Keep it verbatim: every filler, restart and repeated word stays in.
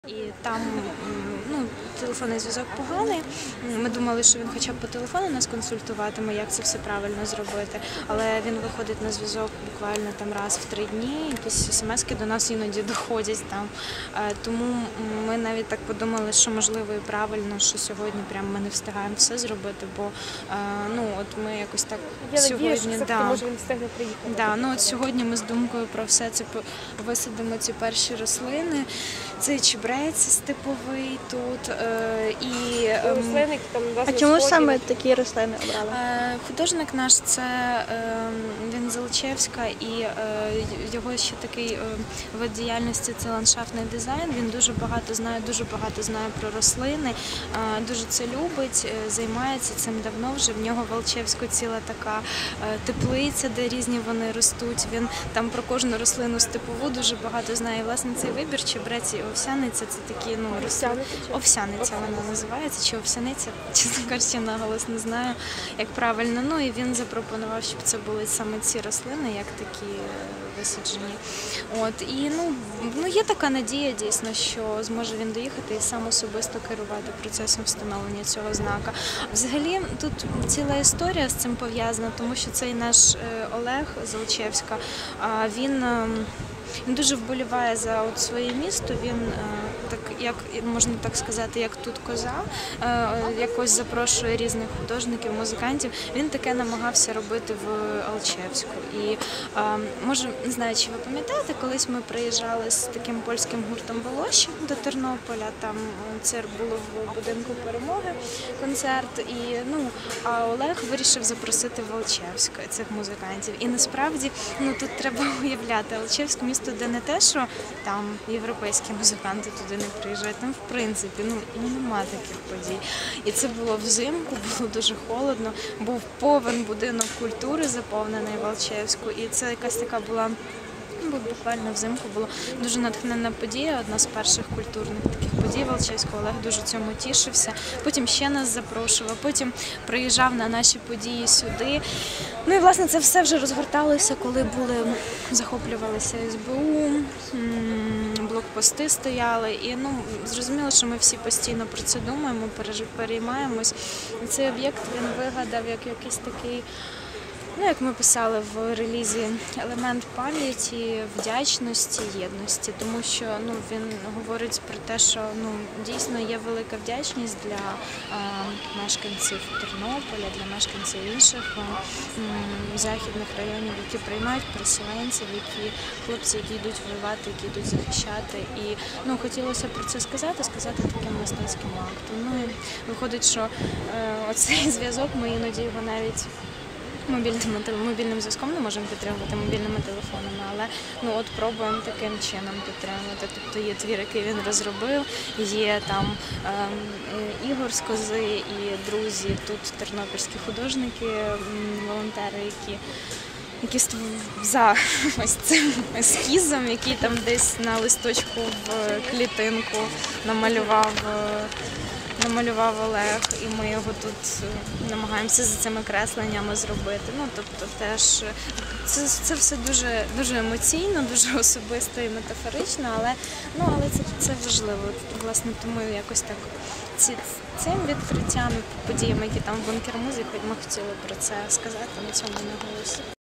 І там ну, телефонний зв'язок поганий. Ми думали, що він хоча б по телефону нас консультуватиме, як це все правильно зробити. Але він виходить на зв'язок буквально там раз в три дні, якісь смски до нас іноді доходять там. Тому ми навіть так подумали, що можливо і правильно, що сьогодні прямо ми не встигаємо все зробити, бо ну, от ми якось так Я сьогодні... надію, що все-таки, да, може, він встигне приїхати. Да, ну, от сьогодні ми з думкою про все це висадимо ці перші рослини. Цей чебрець степовий тут е, і Е, рослини, які там у вас А на чому сході. саме такі рослини обрали? Е, художник наш це е, він з Алчевська, і е, його ще такий е, вид діяльності – це ландшафтний дизайн. Він дуже багато знає, дуже багато знає про рослини, е, дуже це любить, е, займається цим давно вже. В нього в Алчевську ціла така е, теплиця, де різні вони ростуть. Він там про кожну рослину степову дуже багато знає. І, власне, цей вибір чебрець і овсяниця – це такі, ну, рослини. Овсяниця вона називається, чи овсяниця, чесно кажучи, наголос не знаю, як правильно. Ну і він запропонував, щоб це були саме ці рослини, як такі висаджені. От, і ну, ну, є така надія, дійсно, що зможе він доїхати і сам особисто керувати процесом встановлення цього знака. Взагалі, тут ціла історія з цим пов'язана, тому що цей наш Олег з Алчевська, він... Він дуже вболіває за от своє місто, він, так, як, можна так сказати, як тут коза, якось запрошує різних художників, музикантів. Він таке намагався робити в Алчевську. І, може, не знаю, чи ви пам'ятаєте, колись ми приїжджали з таким польським гуртом «Волоші» до Тернополя, там це було в будинку Перемоги концерт, і, ну, а Олег вирішив запросити в Алчевськ цих музикантів. І насправді, ну, тут треба уявляти, Алчевськ місто, де не те, що там європейські музиканти туди не приїжджають, там в принципі ну, ну нема таких подій. І це було взимку, було дуже холодно, був повен будинок культури заповнений в Алчевську, і це якась така була, ну, буквально взимку була дуже натхненна подія, одна з перших культурних таких подій в Алчевську. Олег дуже цьому тішився, потім ще нас запрошував, потім приїжджав на наші події сюди. Ну і, власне, це все вже розгорталося, коли були, захоплювалися ес бе у, блокпости стояли. І, ну, зрозуміло, що ми всі постійно про це думаємо, переймаємось. І цей об'єкт він вигадав як якийсь такий, ну, як ми писали в релізі, елемент пам'яті, вдячності, єдності, тому що ну, він говорить про те, що ну, дійсно є велика вдячність для а, мешканців Тернополя, для мешканців інших а, м, західних районів, які приймають переселенців, які хлопці, які йдуть воювати, які йдуть захищати. І ну, хотілося про це сказати, сказати таким мистецьким актом. Ну, і виходить, що е, оцей зв'язок, ми іноді його навіть Мобільним, мобільним зв'язком не можемо підтримувати, мобільними телефонами, але ну, от пробуємо таким чином підтримувати. Тобто є твір, який він розробив, є там е, Ігор з Кози і друзі, тут тернопільські художники, волонтери, які, які за ось цим ескізом, який там десь на листочку в клітинку намалював намалював Олег, і ми його тут намагаємося за цими кресленнями зробити. Ну, тобто теж це, це все дуже, дуже емоційно, дуже особисто і метафорично, але, ну, але це, це важливо. Власне, тому якось так ці, цим відкриттям і подіями, які там в Бункер Музик, ми хотіли про це сказати, на цьому наголосити.